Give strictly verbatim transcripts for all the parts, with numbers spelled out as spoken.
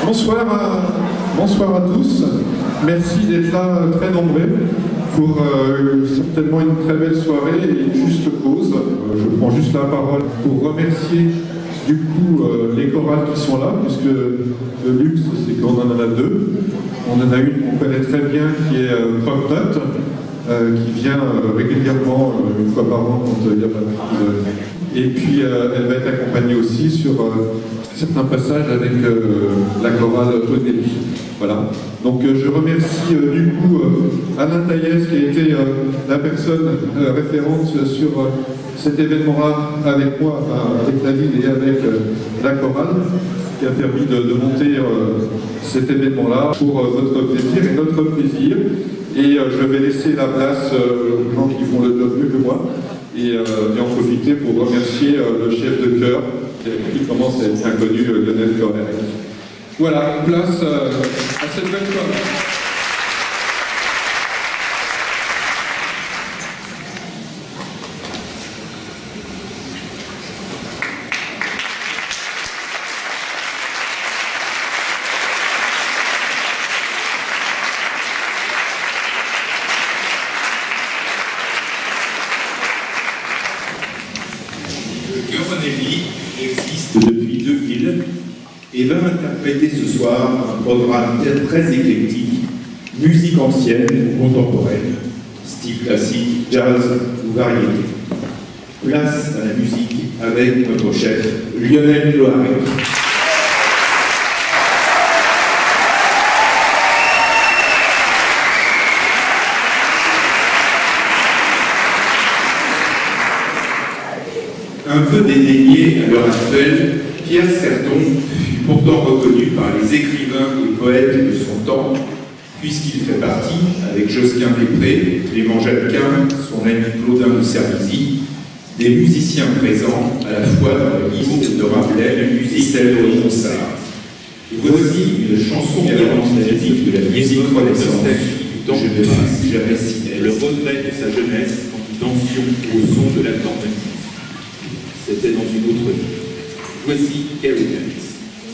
Bonsoir à, bonsoir à tous. Merci d'être là très nombreux pour euh, certainement une très belle soirée et une juste cause. Euh, je prends juste la parole pour remercier du coup euh, les chorales qui sont là, puisque le luxe c'est qu'on en a deux. On en a une qu'on connaît très bien qui est euh, Croque Note, euh, qui vient euh, régulièrement euh, une fois par an quand il n'y a pas de... Et puis euh, elle va être accompagnée aussi sur euh, certains passages avec euh, la chorale Odélie. Voilà. Donc euh, je remercie euh, du coup euh, Alain Taillès qui a été euh, la personne euh, référente sur euh, cet événement-là avec moi, enfin avec David et avec euh, la chorale, qui a permis de, de monter euh, cet événement-là pour euh, votre plaisir et notre plaisir. Et euh, je vais laisser la place euh, aux gens qui font le job mieux que moi et, euh, et en profiter pour remercier euh, le chef de chœur qui commence à être inconnu, euh, Lionel Corner. Voilà, place euh, à cette belle soirée. Et va interpréter ce soir un programme très éclectique, musique ancienne ou contemporaine, style classique, jazz ou variété. Place à la musique avec notre chef Lionel Loarec. Un peu dédaigné à l'heure actuelle, Pierre Certon fut pourtant reconnu par les écrivains et poètes de son temps, puisqu'il fait partie, avec Josquin-des-Prés, Clément Jacquin, son ami Claudin de Servizy, des musiciens présents à la fois dans la liste de Ravel et celle de Ronsard. Voici une chanson nostalgique de la musique renaissance du temps de Masse, Jamais Sinès, le regret de sa jeunesse quand nous dansions au son de la cornemuse. C'était dans une autre vie. Voici Carrie Dance.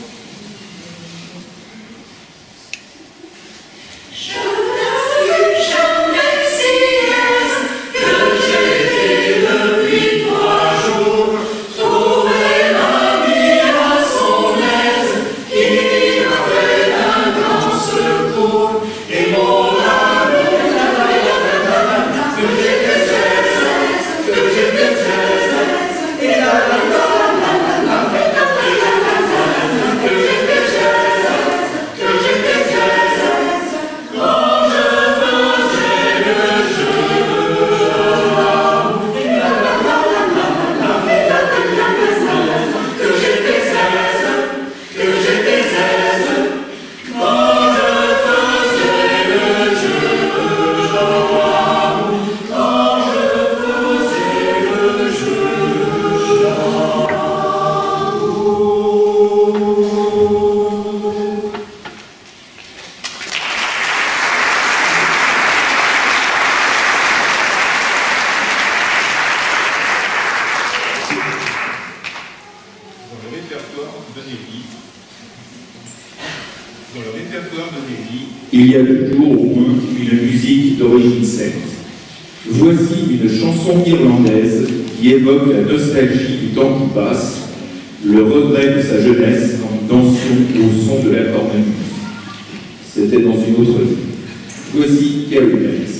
Il y a toujours au moins une musique d'origine celte. Voici une chanson irlandaise qui évoque la nostalgie du temps qui passe, le regret de sa jeunesse quand nous dansions au son de la cornemuse. C'était dans une autre vie. Voici Carrie Dance.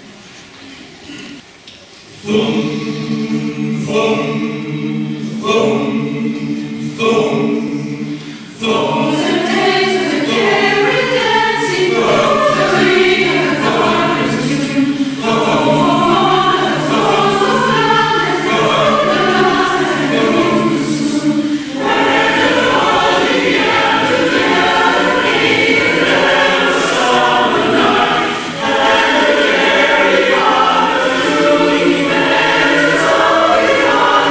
Fum, fum, fum, fum, fum. Carry on.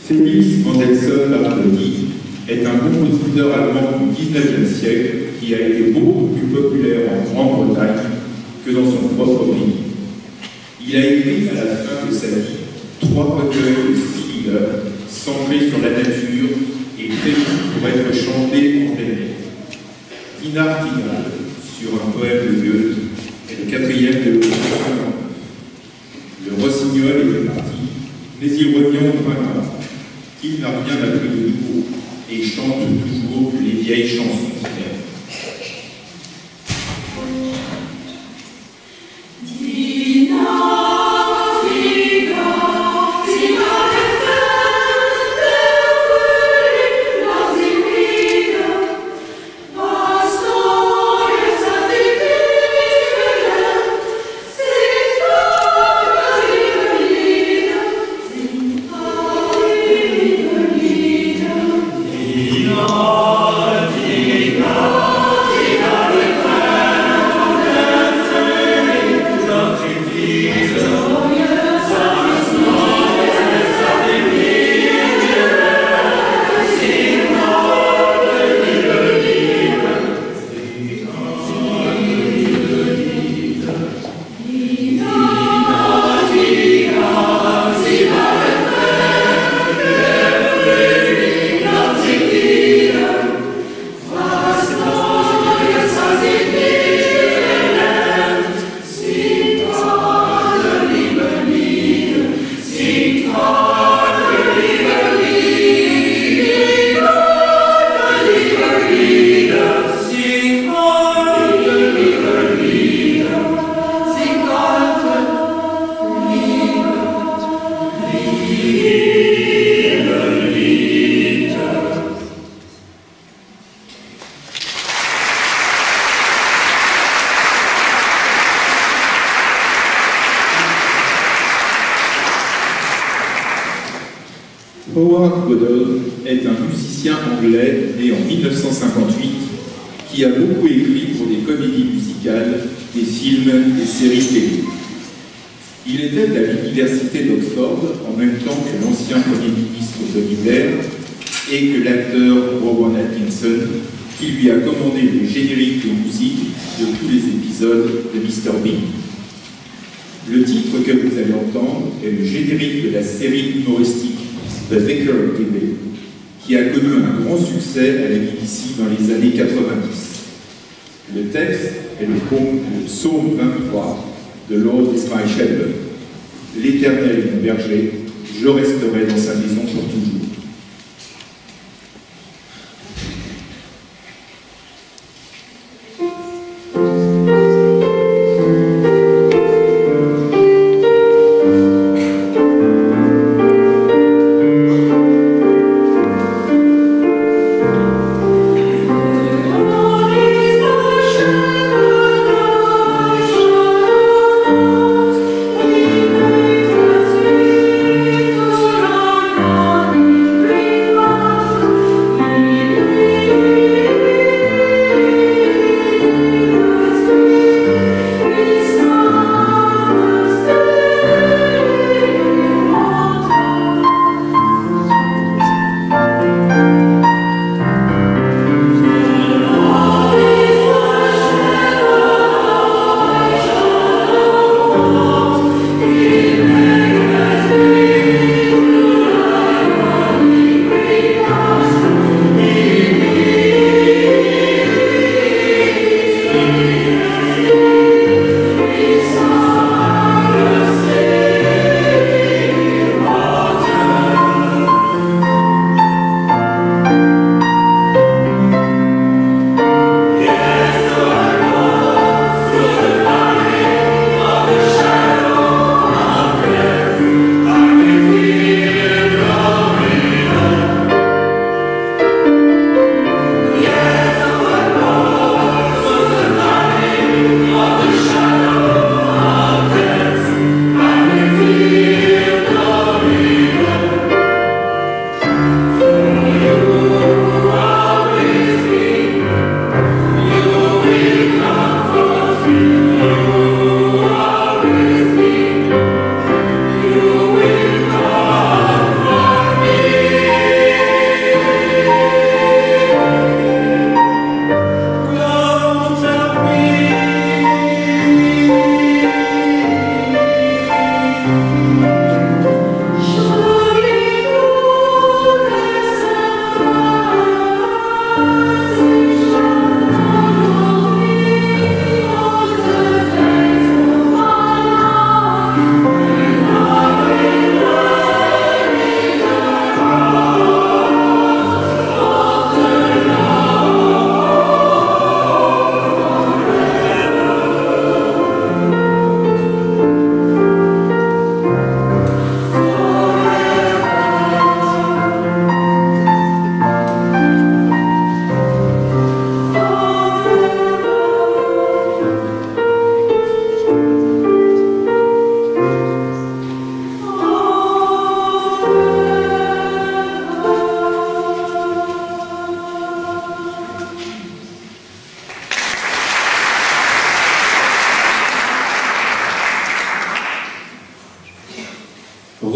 Felix Mendelssohn Bartholdy est un compositeur allemand du dix-neuvième siècle qui a été beaucoup plus populaire en Grande-Bretagne que dans son propre pays. Il a écrit à la fin de sa vie trois recueils de six livres centrés sur la nature et prévus pour être chantés en plein air. Dinar Tigral, sur un poème de Goethe, est le quatrième de l'opus cinquante-neuf. Le rossignol est parti, mais il revient au printemps. Il n'a rien appris de nouveau et chante toujours les vieilles chansons d'hiver. Howard Goddard est un musicien anglais né en mille neuf cent cinquante-huit qui a beaucoup écrit pour des comédies musicales, des films, des séries télé. Il était à l'université d'Oxford en même temps que l'ancien Premier ministre Tony Blair et que l'acteur Rowan Atkinson qui lui a commandé le générique de musique de tous les épisodes de mister Bean. Le titre que vous allez entendre est le générique de la série humoristique The Vicar of Dibley, qui a connu un grand succès à la B B C dans les années quatre-vingt-dix. Le texte est le, le psaume vingt-trois de Lord is my shepherd. L'Éternel est mon berger, je resterai dans sa maison pour toujours. Thank you.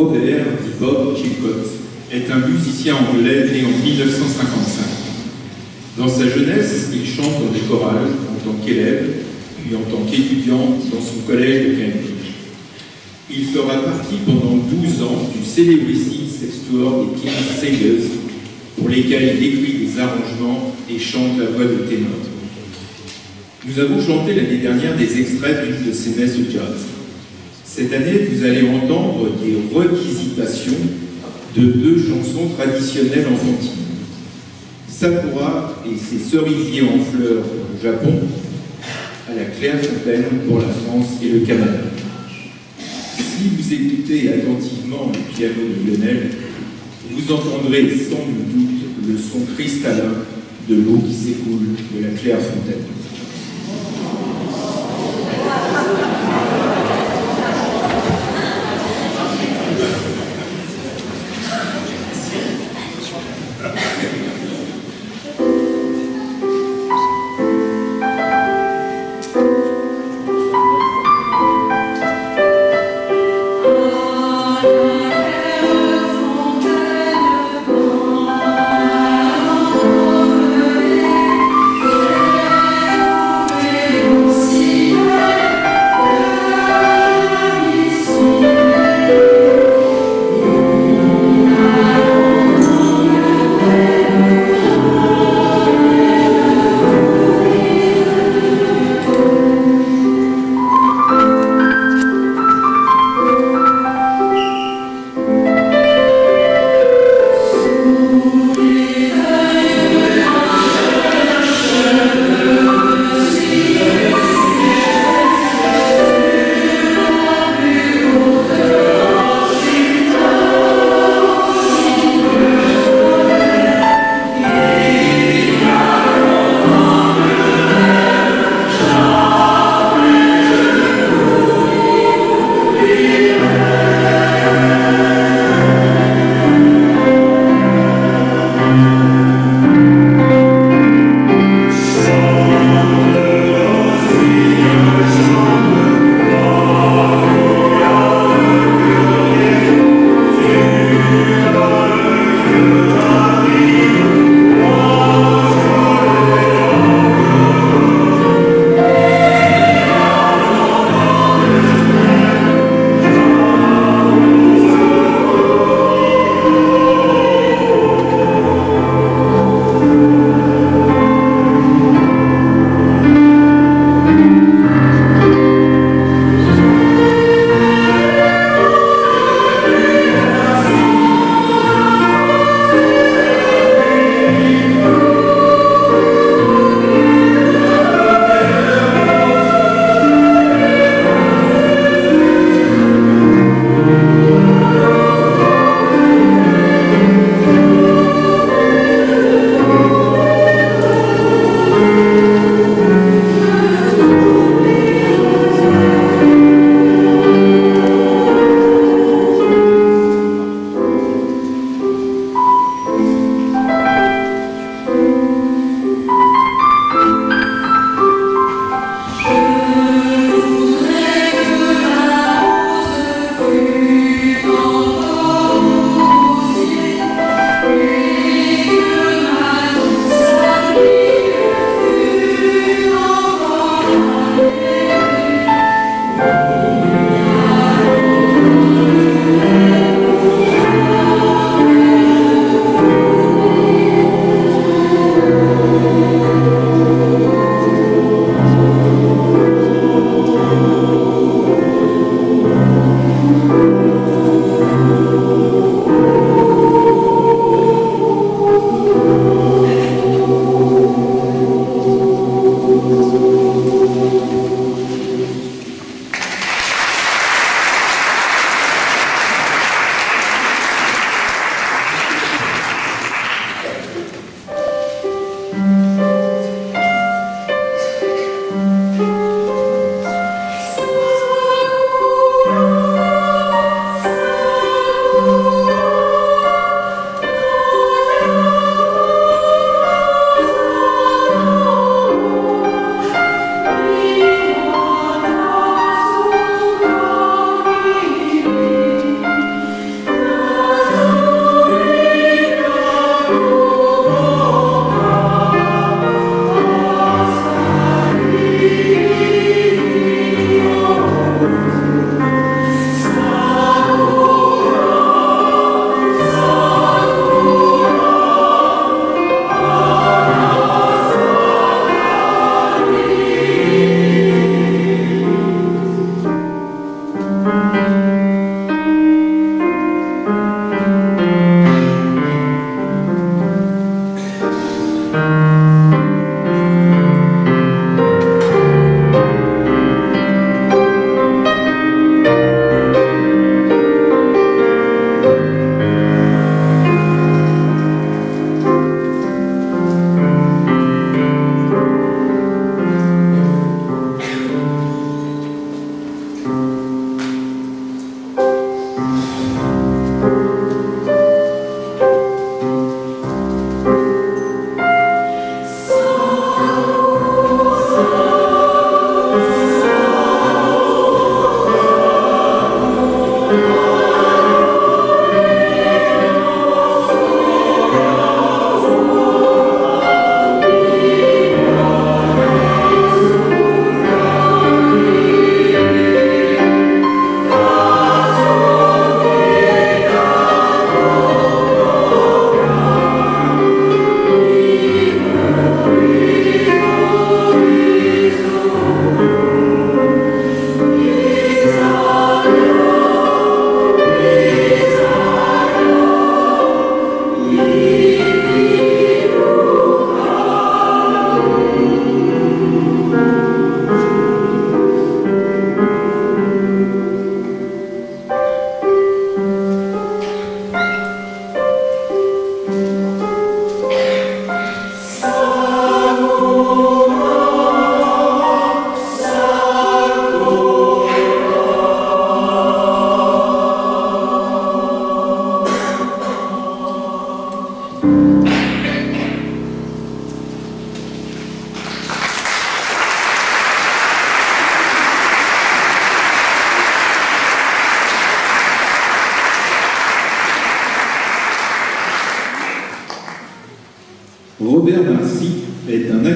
Robert, dit Bob Chilcott, est un musicien anglais né en mille neuf cent cinquante-cinq. Dans sa jeunesse, il chante dans des chorales en tant qu'élève, puis en tant qu'étudiant dans son collège de Cambridge. Il fera partie pendant douze ans du Celebrity Sextuor des King's Singers, pour lesquels il écrit des arrangements et chante la voix de ténor. Nous avons chanté l'année dernière des extraits d'une de ces messes jazz. Cette année, vous allez entendre des revisitations de deux chansons traditionnelles enfantines. Sakura et ses cerisiers en fleurs au Japon, à la Clairefontaine pour la France et le Canada. Si vous écoutez attentivement le piano de Lionel, vous entendrez sans nul doute le son cristallin de l'eau qui s'écoule de la Clairefontaine. Oh,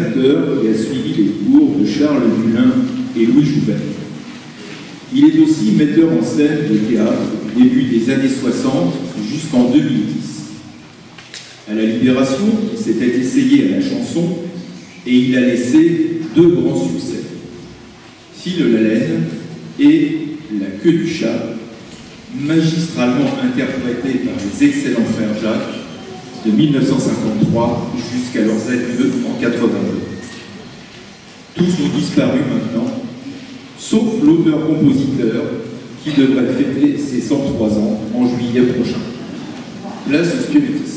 acteur et a suivi les cours de Charles Dullin et Louis Jouvet. Il est aussi metteur en scène de théâtre au début des années soixante jusqu'en deux mille dix. À la Libération, il s'était essayé à la chanson et il a laissé deux grands succès. File la laine et La queue du chat, magistralement interprété par les excellents frères Jacques de mille neuf cent cinquante-trois jusqu'à leurs adieux en quatre-vingt-deux. Tous ont disparu maintenant, sauf l'auteur-compositeur qui devrait fêter ses cent trois ans en juillet prochain. Place au squelettisme.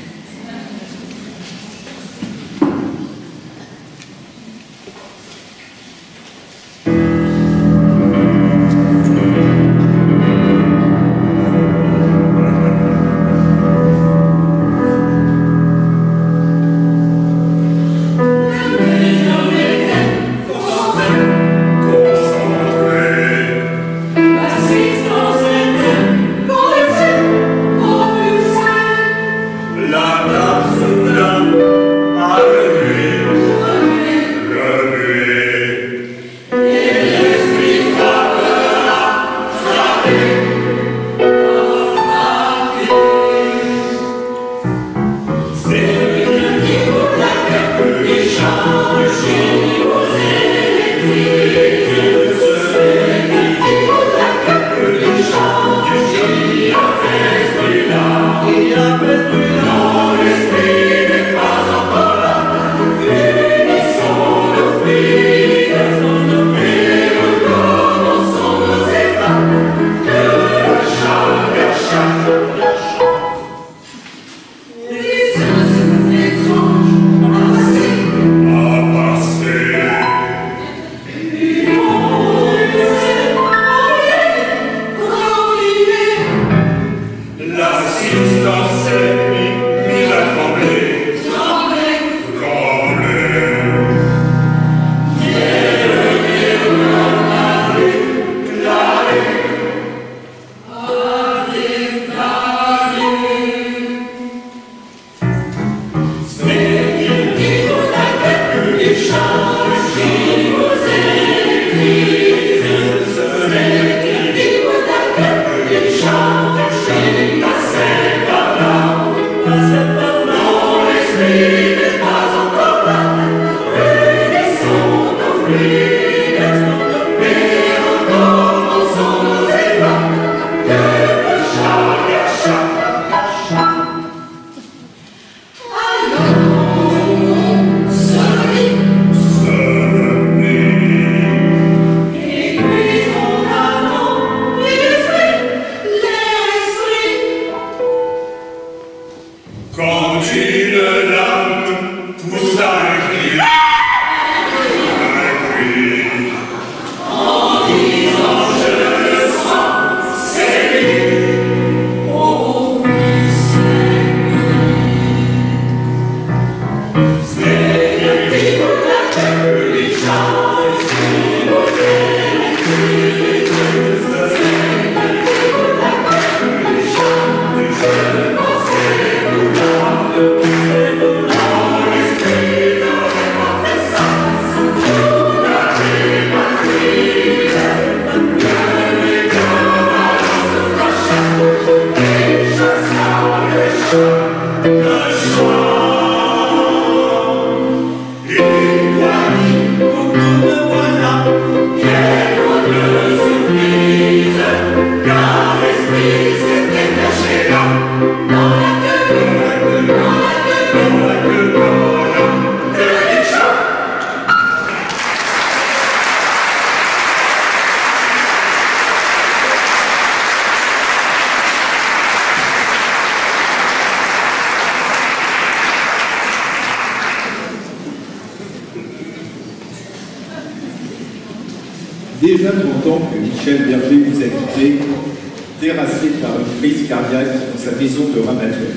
Déjà longtemps que Michel Berger vous a quitté, terrassé par une crise cardiaque dans sa maison de Ramatuelle.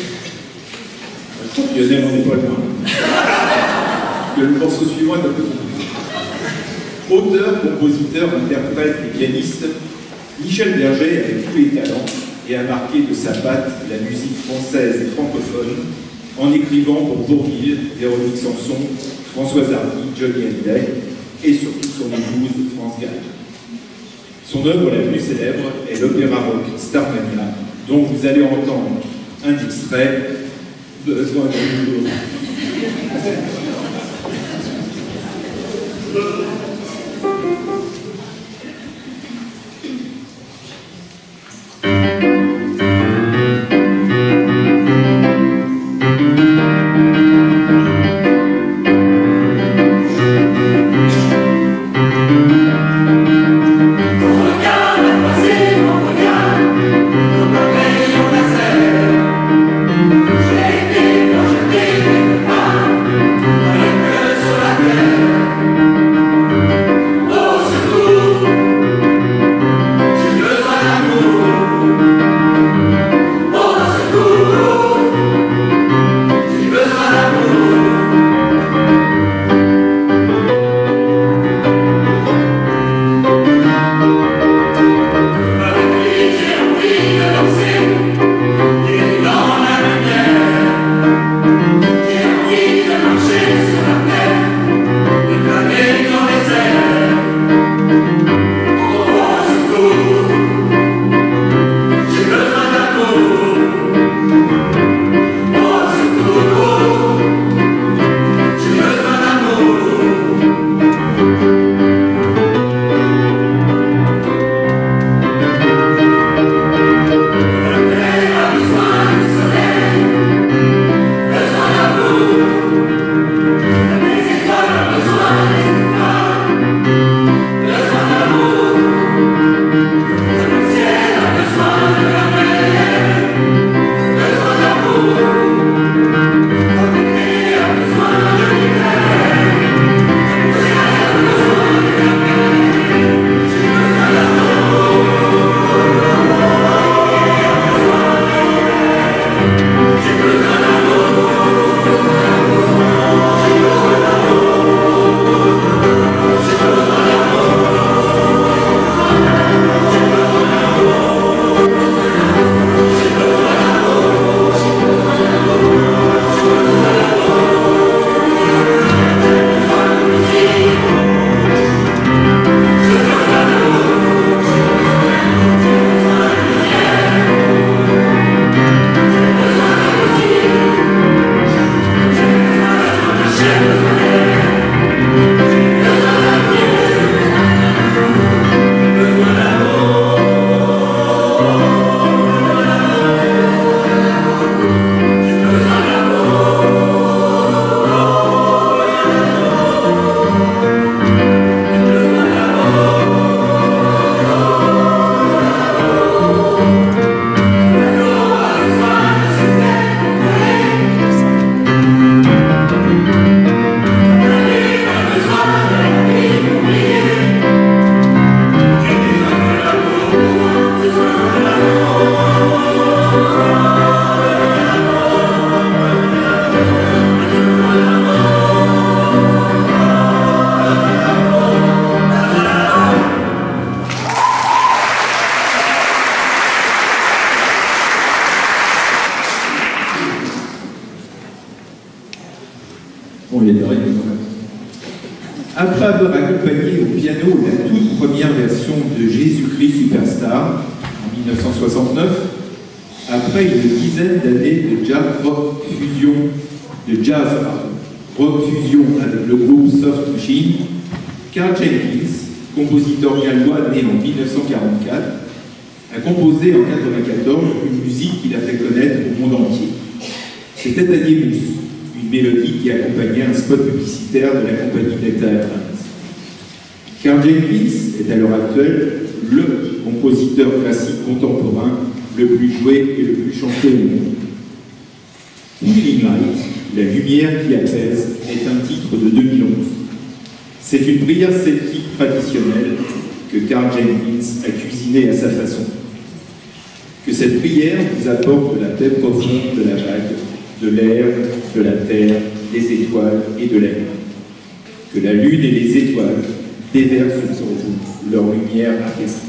Je crois que Lionel n'en est pas loin. Que le morceau suivant est un peu compliqué. Auteur, compositeur, interprète et pianiste, Michel Berger avait tous les talents et a marqué de sa patte la musique française et francophone en écrivant pour Bourvil, Véronique Sanson, Françoise Hardy, Johnny Hallyday et surtout son épouse France Gall. Son œuvre la plus célèbre est l'opéra rock Starmania, dont vous allez entendre un extrait. Besoin d'amour. Bon, il y a des règles quand même. Après avoir accompagné au piano la toute première version de Jésus-Christ Superstar en mille neuf cent soixante-neuf, après une dizaine d'années de jazz rock fusion, de jazz rock fusion avec le groupe Soft Machine, Karl Jenkins, compositeur gallois né en mille neuf cent quarante-quatre, a composé en mille neuf cent quatre-vingt-quatorze une musique qu'il a fait connaître au monde entier. C'était Animus, une mélodie qui accompagnait un spot publicitaire de la compagnie Delta Airlines. Karl Jenkins est à l'heure actuelle le compositeur classique contemporain le plus joué et le plus chanté au monde. Healing Light, la lumière qui apaise, est un titre de deux mille onze. C'est une prière celtique traditionnelle que Karl Jenkins a cuisinée à sa façon. Que cette prière vous apporte de la paix profonde de la vague, de l'air, de la terre, des étoiles et de l'air. Que la lune et les étoiles déversent sur vous leur lumière apaisante.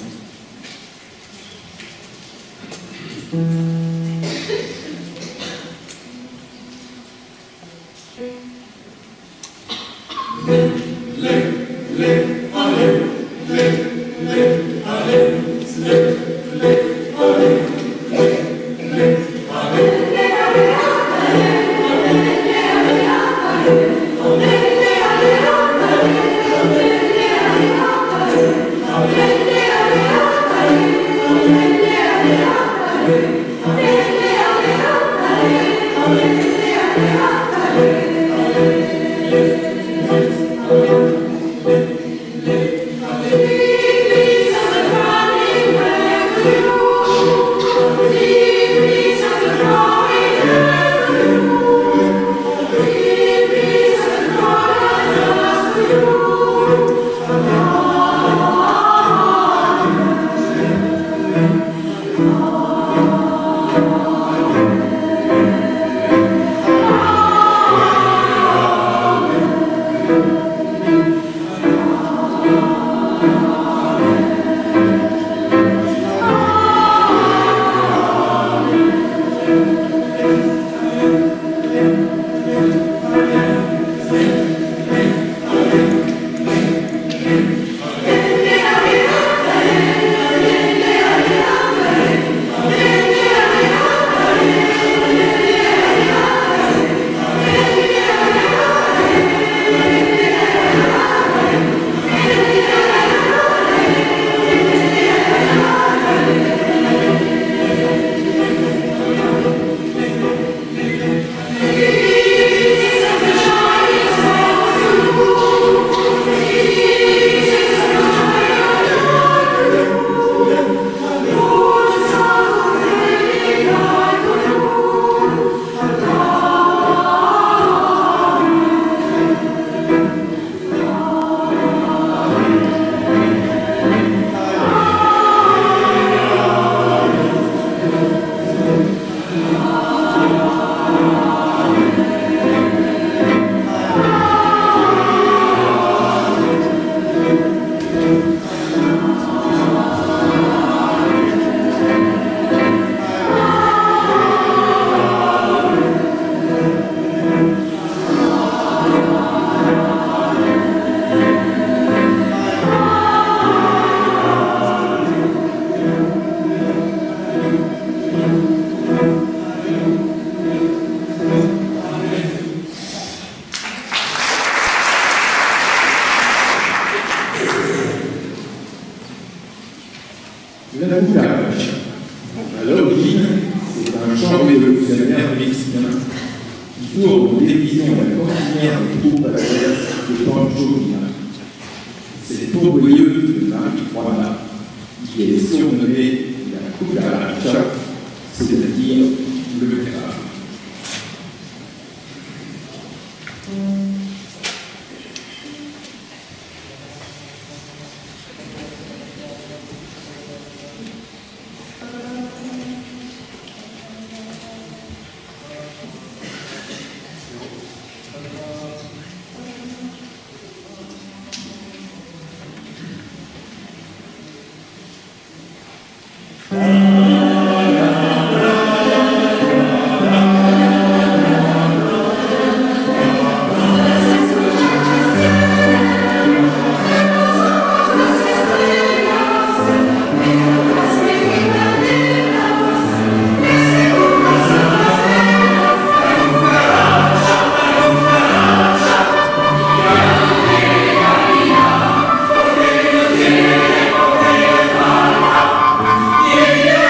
La Boucage. À l'origine, c'est un chant révolutionnaire mexicain qui tourne en dérision la cordillère des troupes adverses de Pancho Villa. Cette pourvoyeuse de Marie Juana, qui est surnommée la Cucaracha, c'est-à-dire le crabe. Yeah.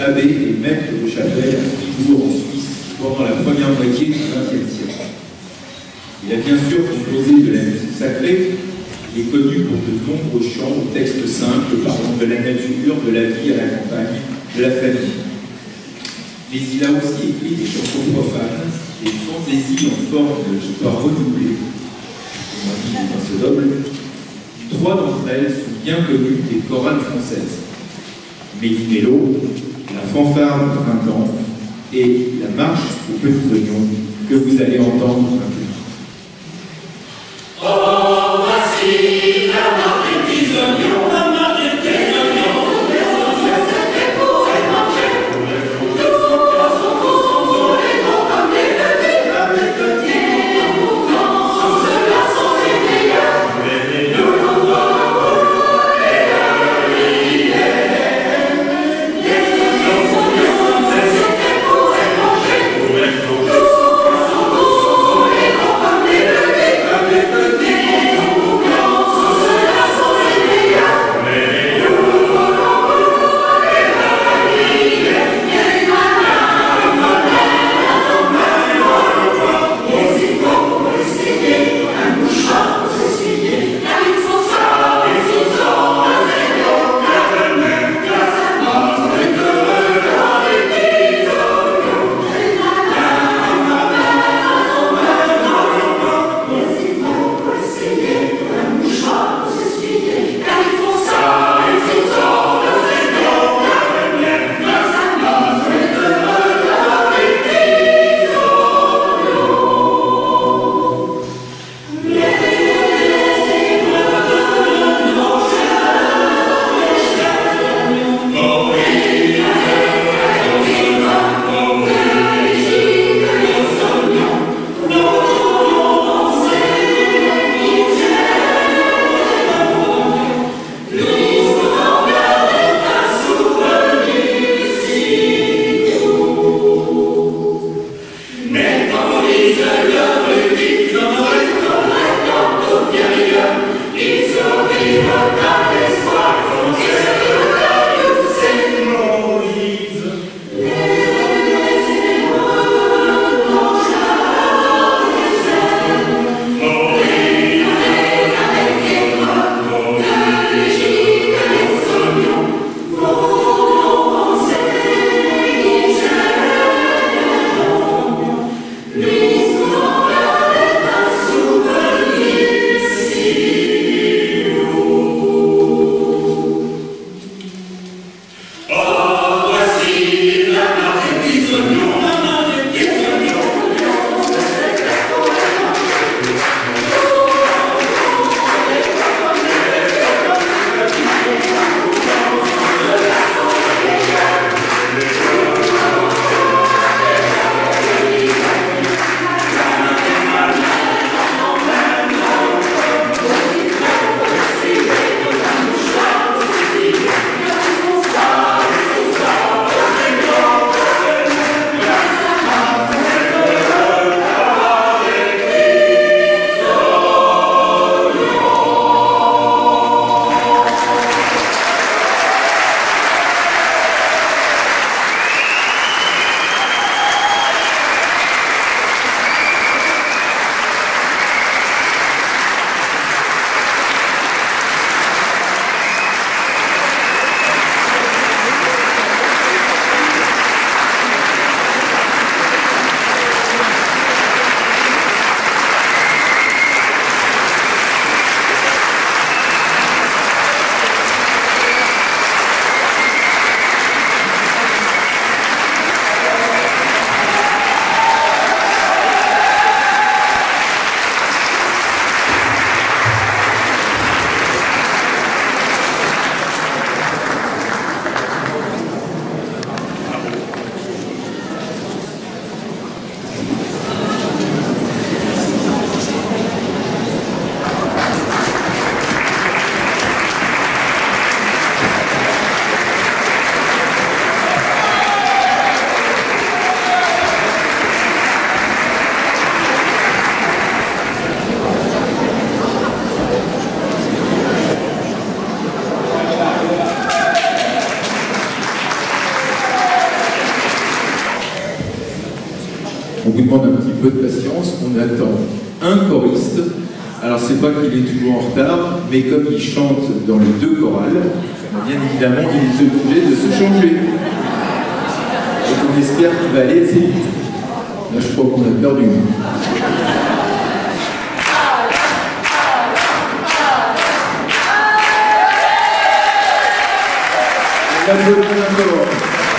abbé et maître de chapelle à Fribourg en Suisse pendant la première moitié du vingtième siècle. Il a bien sûr composé de la musique sacrée. Il est connu pour de nombreux chants aux textes simples parlant de la nature, de la vie à la campagne, de la famille. Mais il a aussi écrit des chansons profanes, des fantaisies en forme d'histoire renouvelée. On dit dans ce double. Trois d'entre elles sont bien connues des chorales françaises. Méli-Mélo, la fanfare du printemps et la marche aux petits oignons que vous allez entendre un peu. Oh, voici la marche des petits oignons, la marche des petits oignons, c'est fait pour les manger. Tous sont tous sont les grands comme les petits, comme les petits. Pourtant, ceux-là sont les meilleurs, mais nous n'en voulons et les oignons sont c'est fait pour les manger. Tous sont tous sont les grands comme les petits, comme les petits. vous demande un petit peu de patience. On attend un choriste. Alors, c'est pas qu'il est toujours en retard, mais comme il chante dans les deux chorales, bien évidemment, il est obligé de se changer. Donc, on espère qu'il va aller assez vite. Là, je crois qu'on a perdu. On va jouer encore.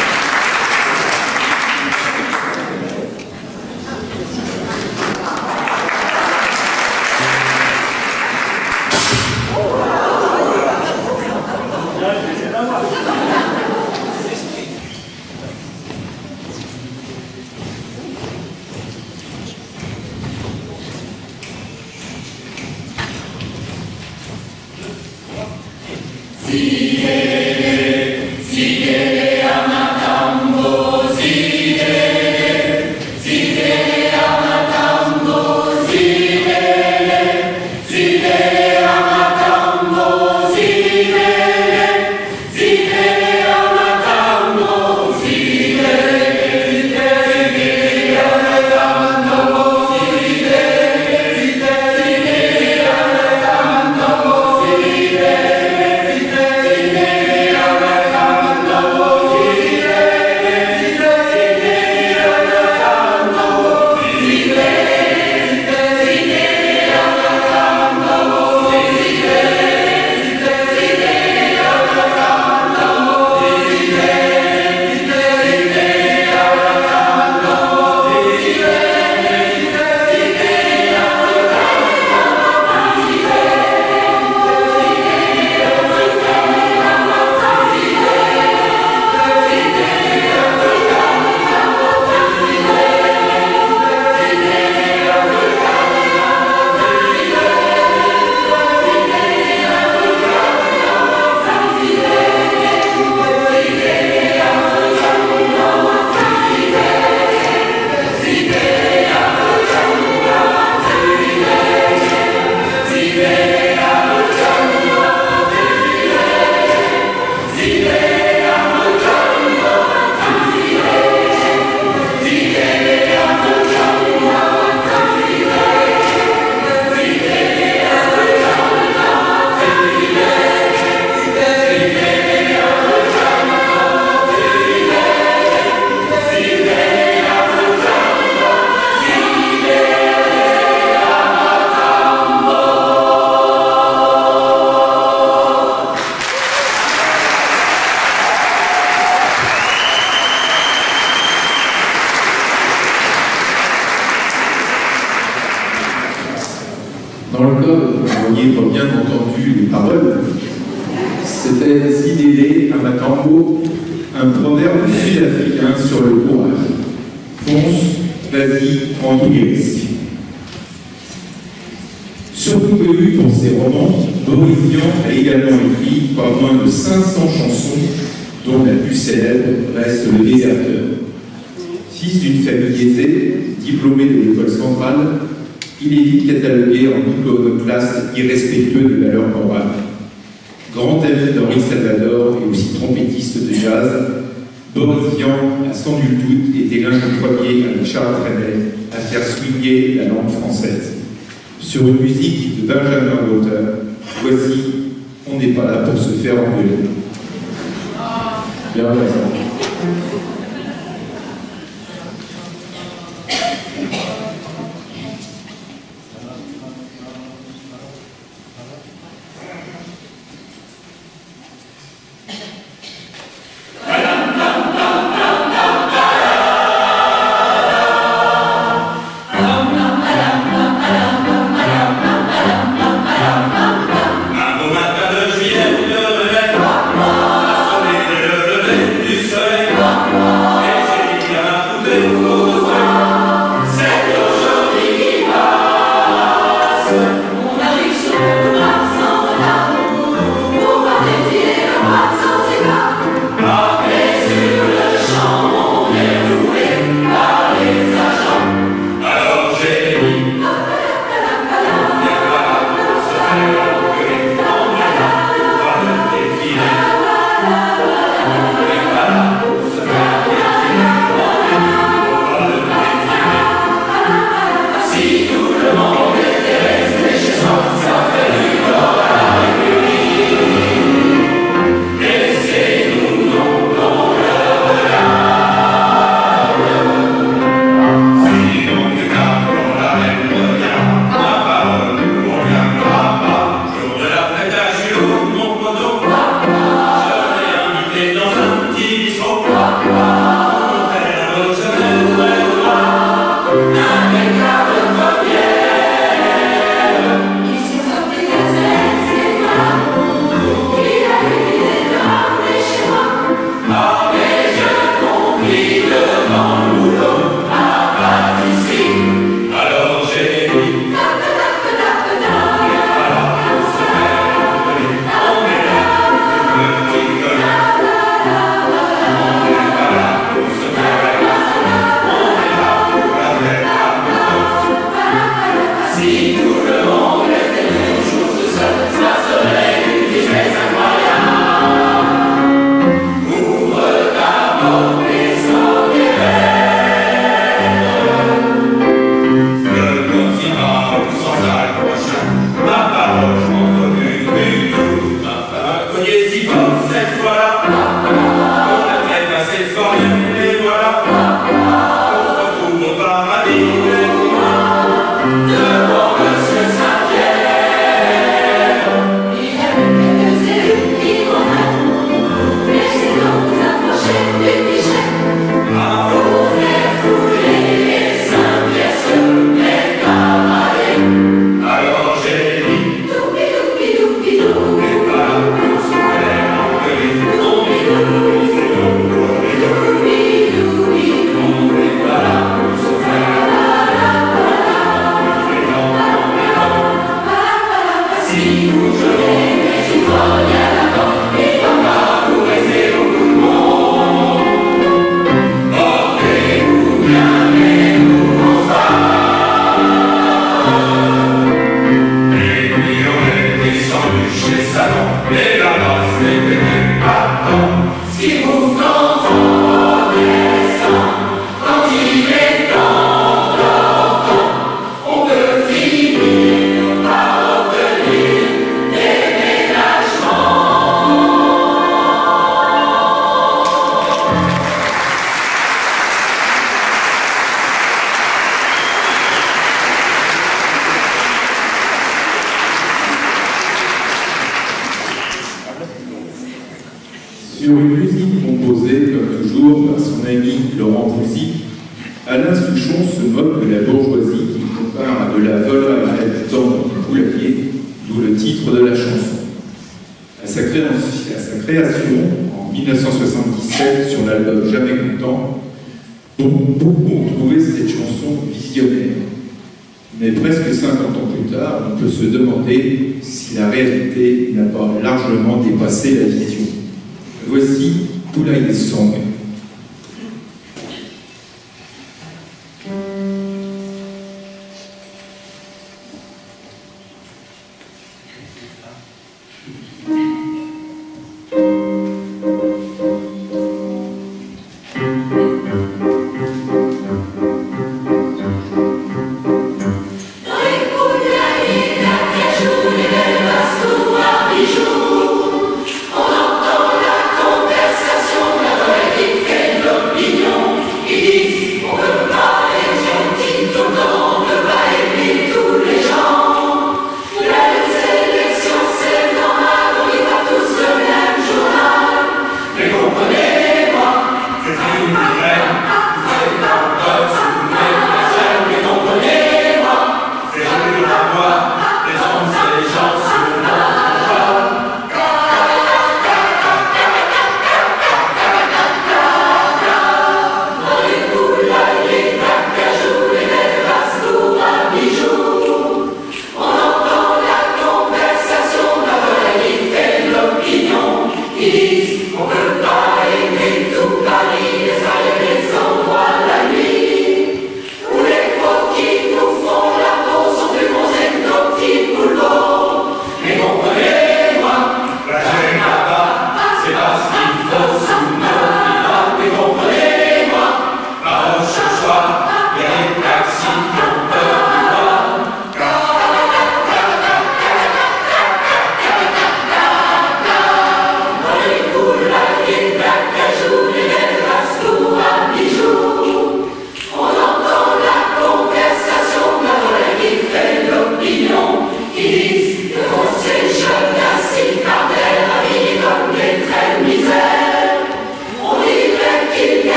Dans le cas, vous voyez pas bien entendu les paroles, c'était Zidélé Amatambo, un proverbe sud-africain sur le courage. Fonce, vas-y, prends tous les risques. Surtout connu pour ses romans, Boris Vian a également écrit pas moins de cinq cents chansons, dont la plus célèbre reste Le Déserteur. Fils d'une famille aisée, diplômé de l'école centrale, il est vite catalogué en iconoclaste irrespectueux des valeurs morales. Grand ami d'Henri Salvador et aussi trompettiste de jazz, Boris Vian a sans nul doute été l'un des premiers avec Charles Trenet à faire swinguer la langue française. Sur une musique de Benjamin Lauter, voici « On n'est pas là pour se faire engueuler ». Bien raison. C'est aujourd'hui qui passe. Sur une musique composée, comme toujours, par son ami Laurent Voulzy, Alain Souchon se moque de la bourgeoisie qui compare à de la volaille tendre du poulailler, d'où le titre de la chanson. À sa, création, à sa création, en mille neuf cent soixante-dix-sept, sur l'album Jamais Content, beaucoup ont trouvé cette chanson visionnaire. Mais presque cinquante ans plus tard, on peut se demander si la réalité n'a pas largement dépassé la vision. Voici Poulailler Song.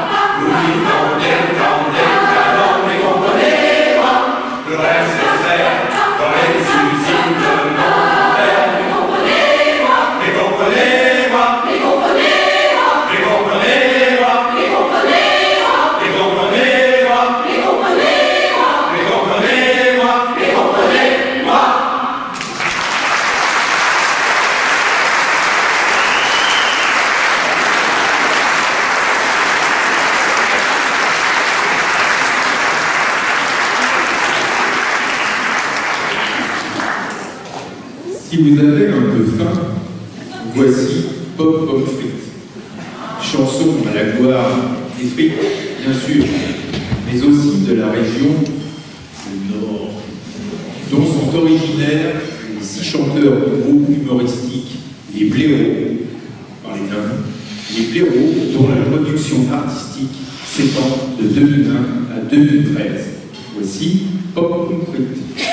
Le reste est fait. Si vous avez un peu faim, voici Pop Pomme Frites. Chanson à la gloire des frites, bien sûr, mais aussi de la région du Nord, dont sont originaires les six chanteurs du groupe humoristique Les Blaireaux, par les nains, les Blaireaux dont la production artistique s'étend de deux mille un à deux mille treize. Voici Pop Pomme Frites.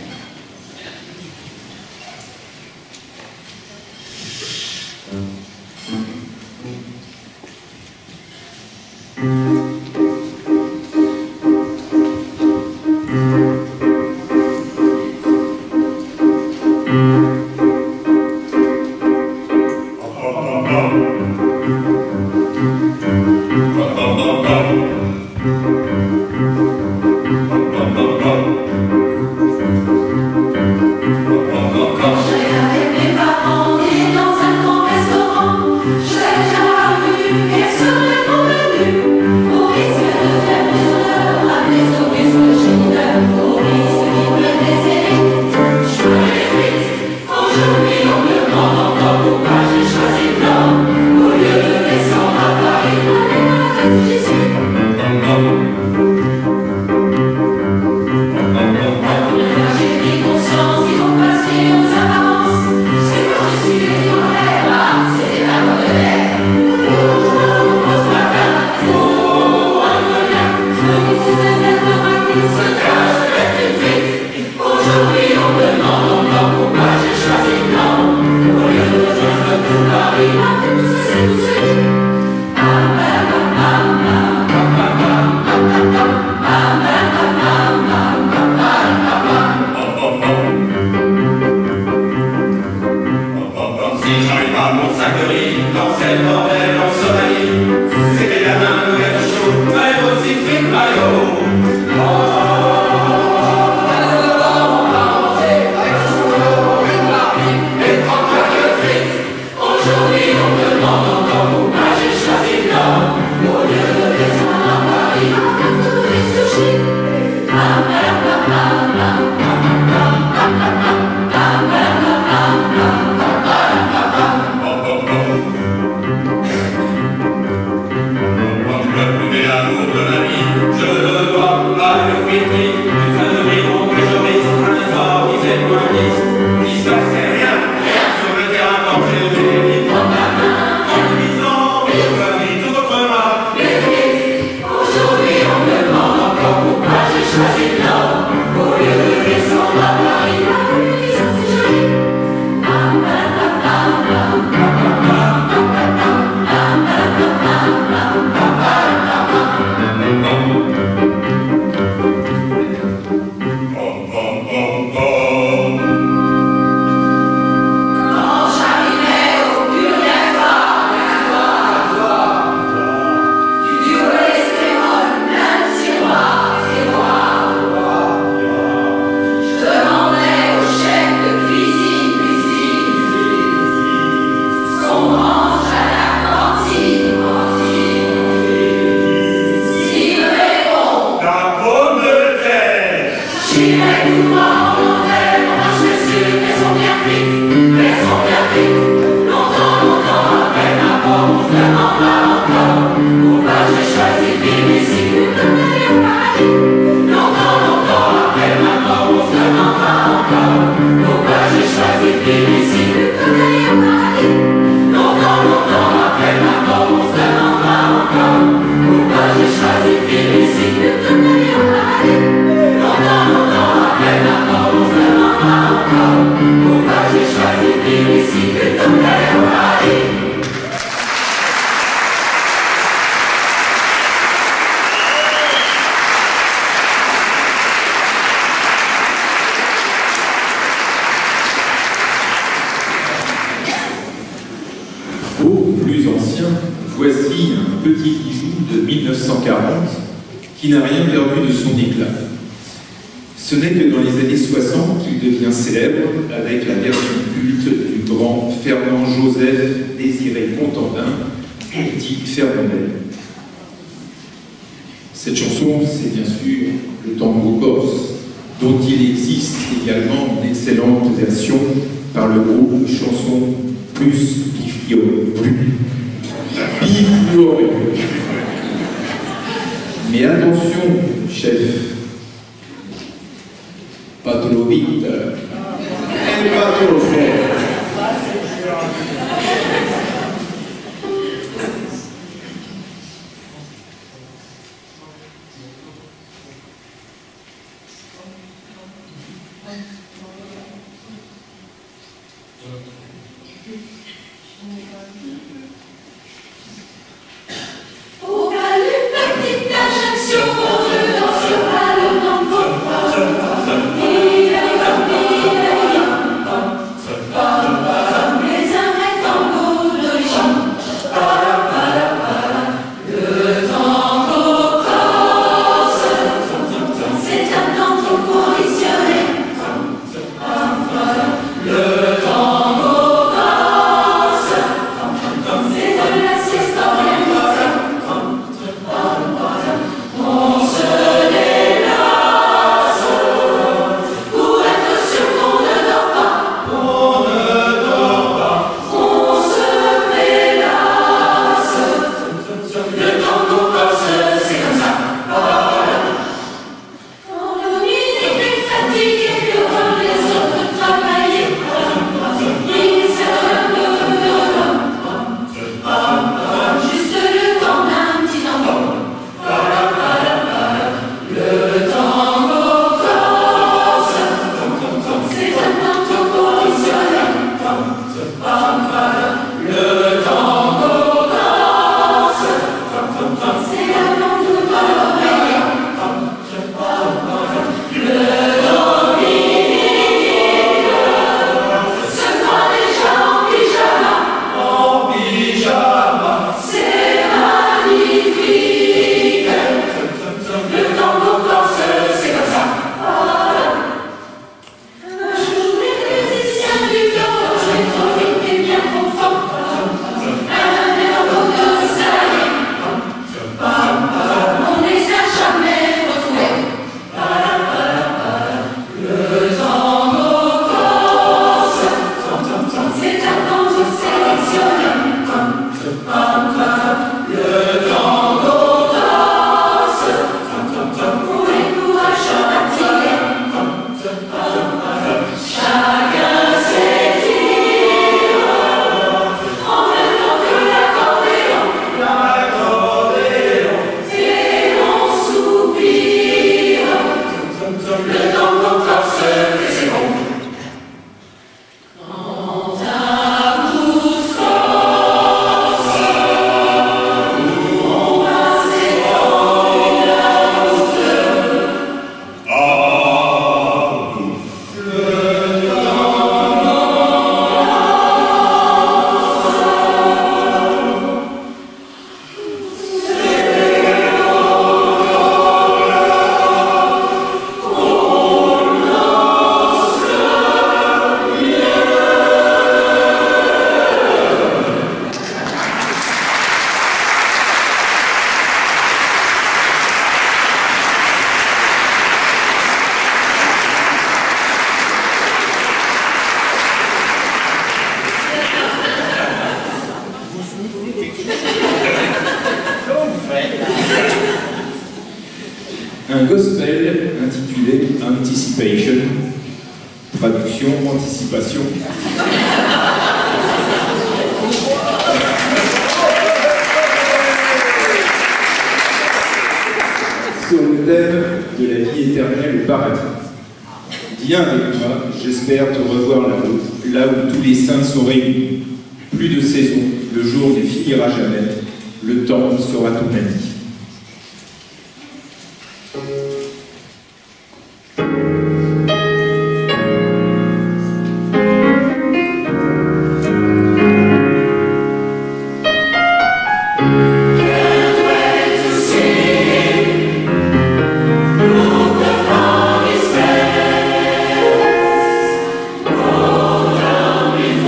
Qui n'a rien perdu de son éclat. Ce n'est que dans les années soixante qu'il devient célèbre avec la version culte du grand Fernand Joseph Désiré Contentin, dit Fernandel. Cette chanson, c'est bien sûr le tango corse, dont il existe également une excellente version par le groupe Chanson Plus Bifluoré. Mais attention, chef, pas trop vite, et pas trop fort. Au Galu, petite injonction, on ne danse pas le mambo. Il est comme il est, mais un vrai tango d'origine. Le tango corse, c'est un tango conditionné. Le tango corse, c'est de la sieste organisée. On se délasse pour être sûr qu'on ne dort pas. On ne dort pas. On se délasse. Le tango corse, c'est comme ça. Quand Dominique est fatigué, nous voit les autres travailler. Il s'appelle de l'homme. Juste le temps d'un petit tango. Le tango corse, c'est un tango conditionné. Le tango corse, c'est la bande de l'oreille. Le Dominique se croit déjà en pyjama. En pyjama, c'est magnifique. Le tango corse, c'est comme ça. Un jour, les musiciens du tango jouaient trop vite et bien trop fort. Un tango de salé, on les a jamais retrouvés. Le tango corse, c'est un tango sélectionné. Le tango corse, pour les courageux fatigués. Chacun s'étire en même temps que l'accordéon. Et on soupire. Le tango corse, c'est bon. Quand un coup de force, on va s'étendre la route. Un gospel intitulé Anticipation, traduction anticipation. Sur le thème de la vie éternelle au paradis. Viens avec moi, j'espère te revoir là-haut, là où tous les saints sont réunis. Plus de saison, le jour ne finira jamais, le temps sera ton ami.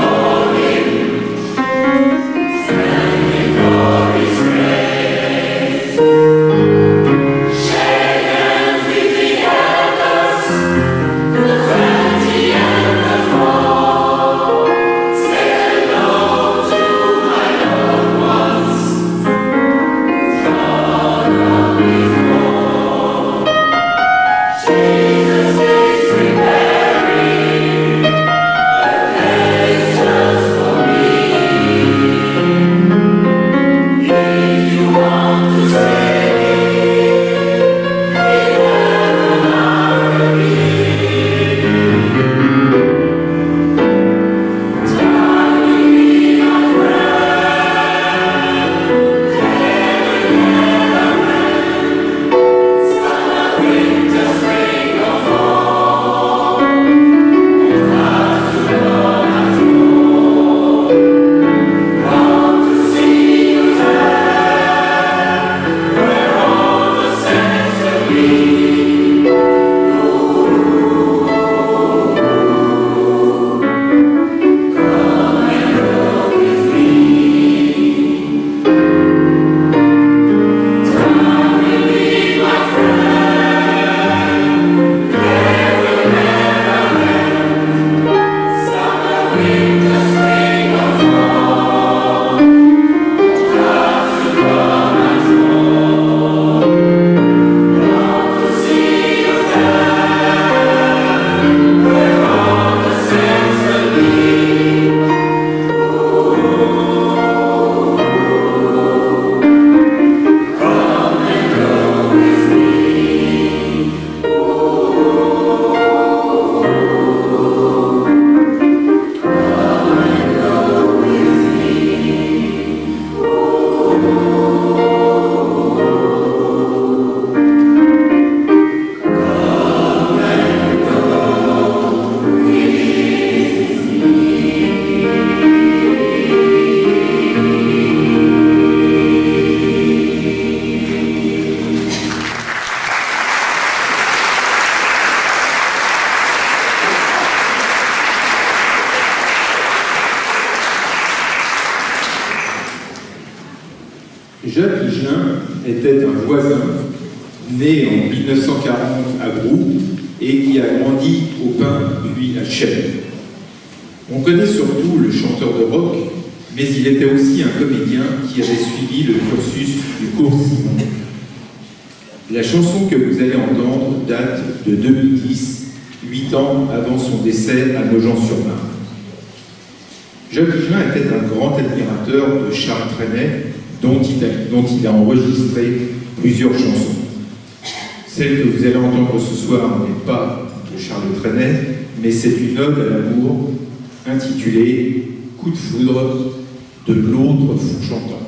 Standing for his grace. Jacques Higelin était un voisin né en mille neuf cent quarante à Brou et qui a grandi au Pin puis à Chelles. On connaît surtout le chanteur de rock, mais il était aussi un comédien qui avait suivi le cursus du cours Simon. La chanson que vous allez entendre date de deux mille dix, huit ans avant son décès à Nogent-sur-Marne. Jacques Higelin était un grand admirateur de Charles Trenet, dont il a, dont il a enregistré plusieurs chansons. Celle que vous allez entendre ce soir n'est pas de Charles Trenet, mais c'est une ode à l'amour intitulée « Coup de foudre » de l'autre fou chantant.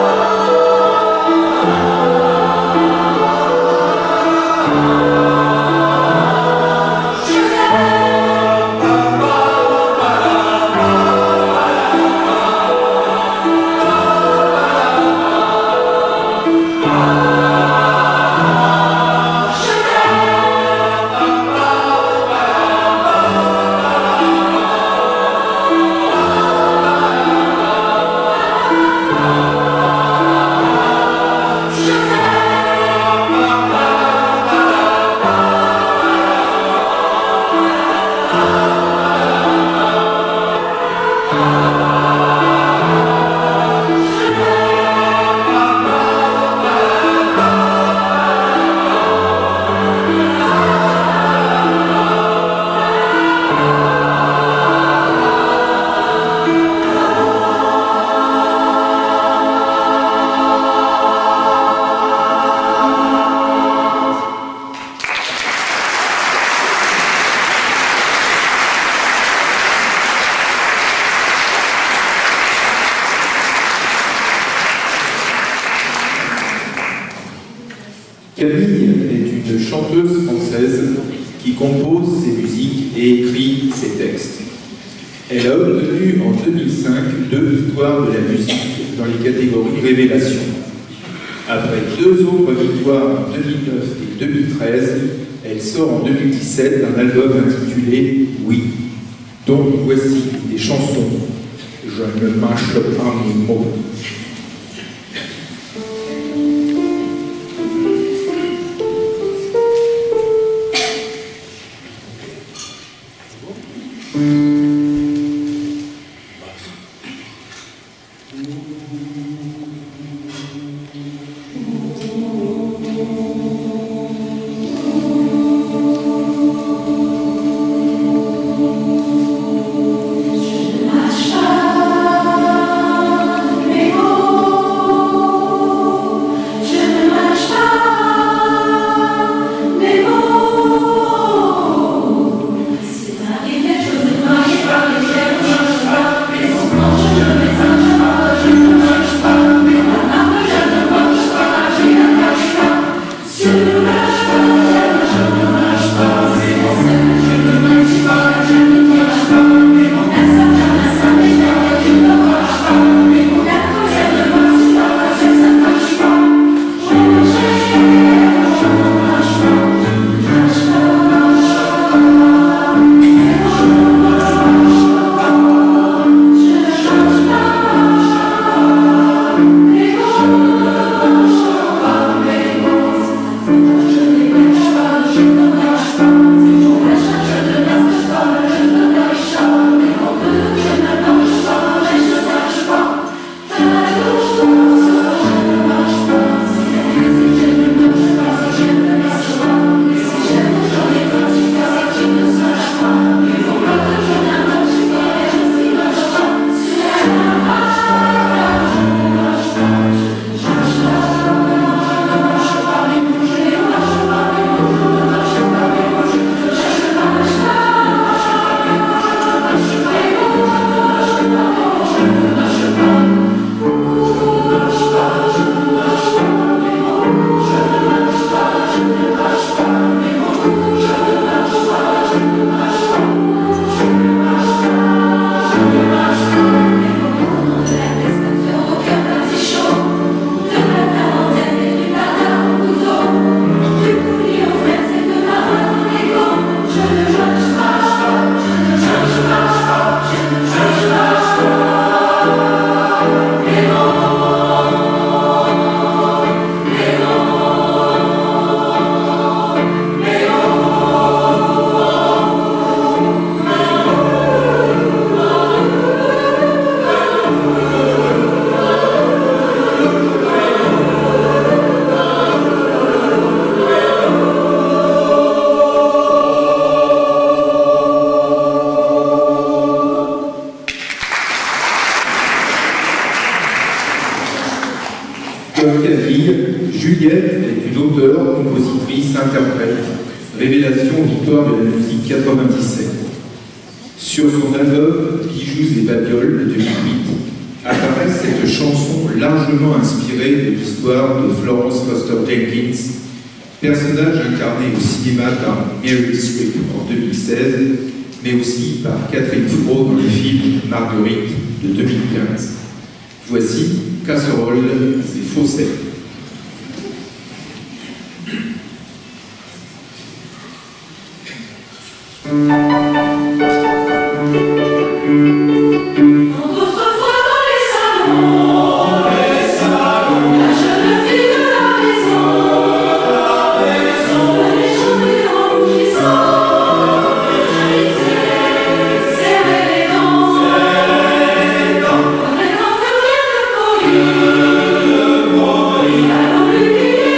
Ah est une chanteuse française qui compose ses musiques et écrit ses textes. Elle a obtenu en deux mille cinq deux victoires de la musique dans les catégories Révélation. Après deux autres victoires en deux mille neuf et deux mille treize, elle sort en deux mille dix-sept un album intitulé Oui. Donc voici des chansons. Je ne mâche pas mes mots. Comme Camille, Juliette est une auteure, compositrice, interprète. Révélation, victoire de la musique quatre-vingt-dix-sept. Sur son album Bijoux et babioles de deux mille huit, apparaît cette chanson largement inspirée de l'histoire de Florence Foster Jenkins, personnage incarné au cinéma par Meryl Streep en deux mille seize, mais aussi par Catherine Fro dans le film Marguerite de deux mille quinze. Voici Casserole et Fausset.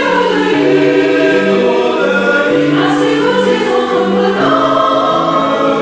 Thank you.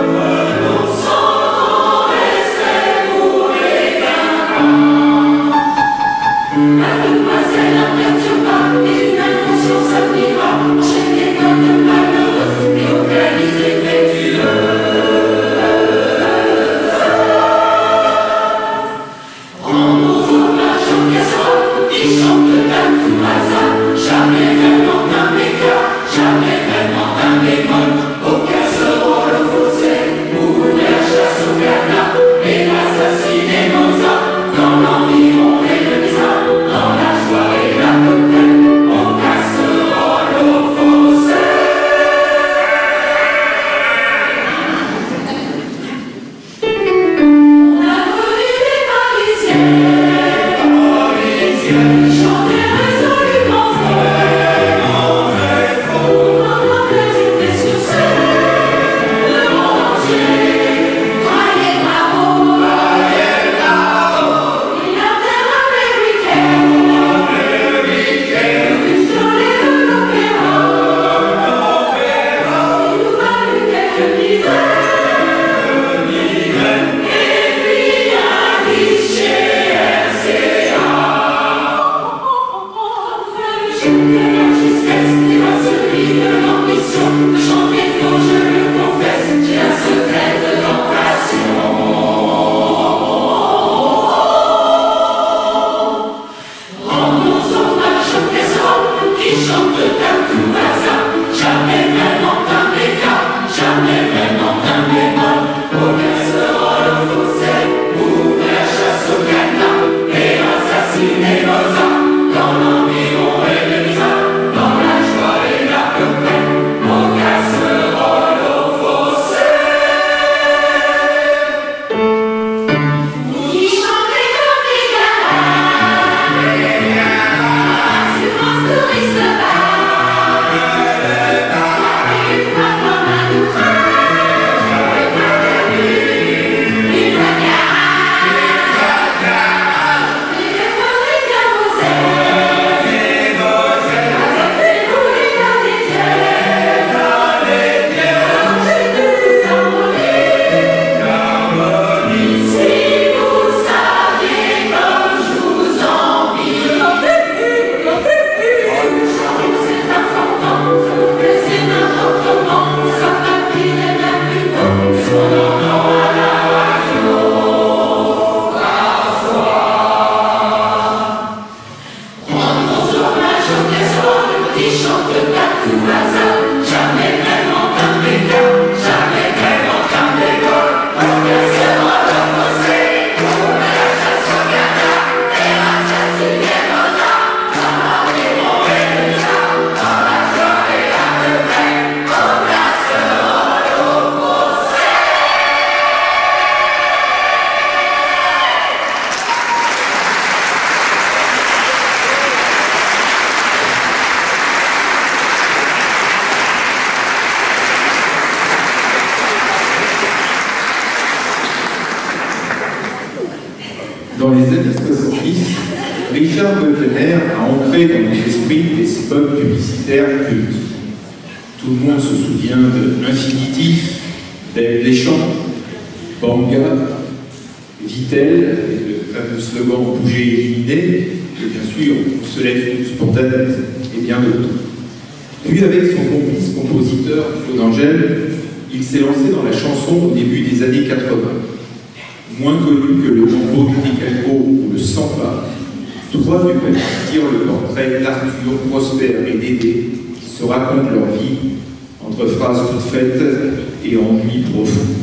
Dans les années soixante-dix, Richard Wagner a ancré dans notre esprit des spots publicitaires cultes. Tout le monde se souvient de Infinitif, d'Ève Deschamps, Banga, Vitel, avec le fameux slogan « Bouger éliminé », et bien sûr, on se lève tous pour tête, et bien d'autres. Puis avec son complice compositeur Claude Angèle, il s'est lancé dans la chanson au début des années quatre-vingts. Moins connu que le Mambo du Nicalco ou le Samba, trois du papier tirent le portrait d'Arthur, Prosper et Dédé qui se racontent leur vie entre phrases toutes faites et ennuis profonds.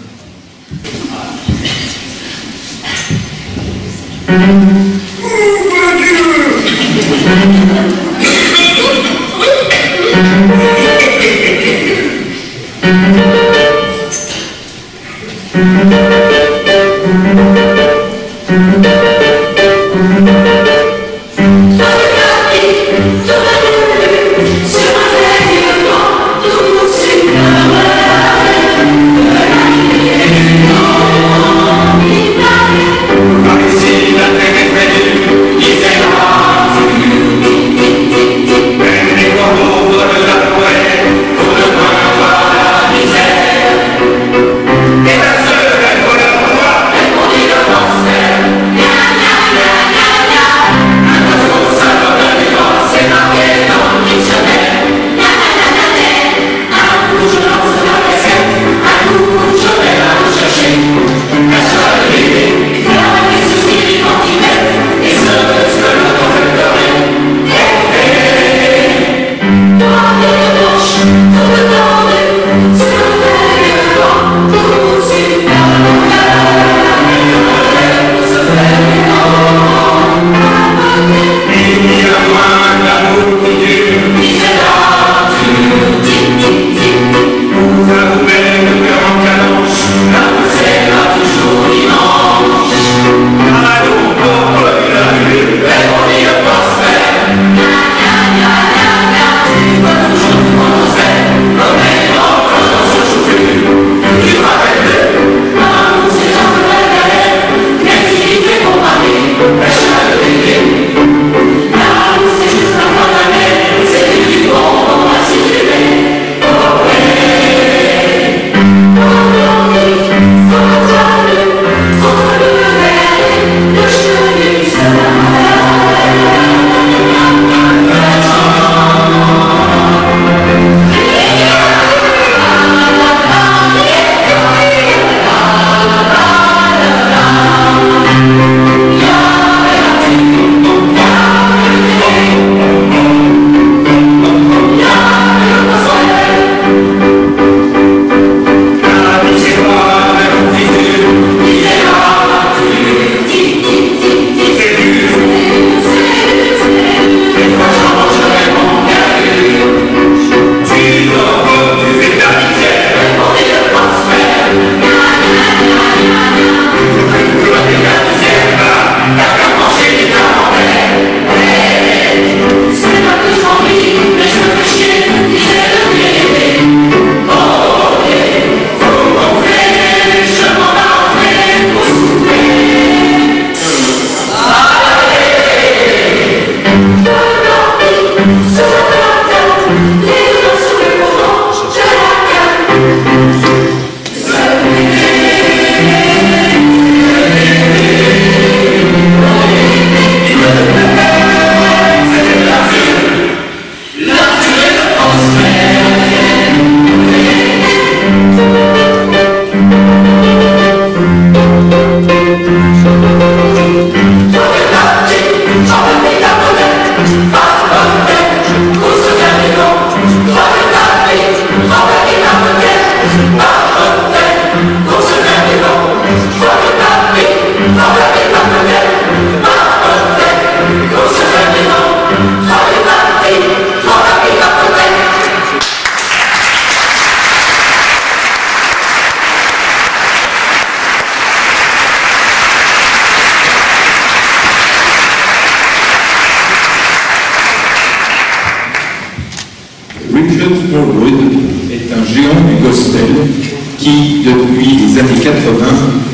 Richard Smallwood est un géant du gospel qui, depuis les années quatre-vingts,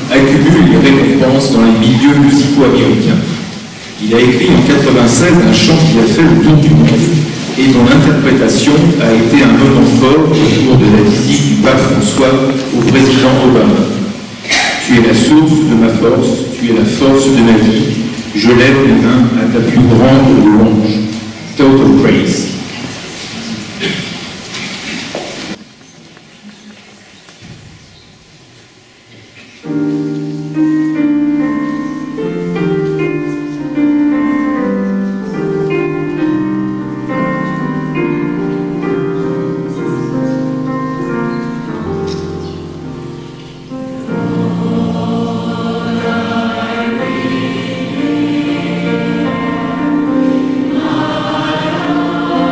accumule les récompenses dans les milieux musicaux américains. Il a écrit en quatre-vingt-seize un chant qui a fait le tour du monde et dont l'interprétation a été un moment fort autour de la visite du pape François au président Obama. Tu es la source de ma force, tu es la force de ma vie, je lève les mains à ta plus grande louange. Total praise. I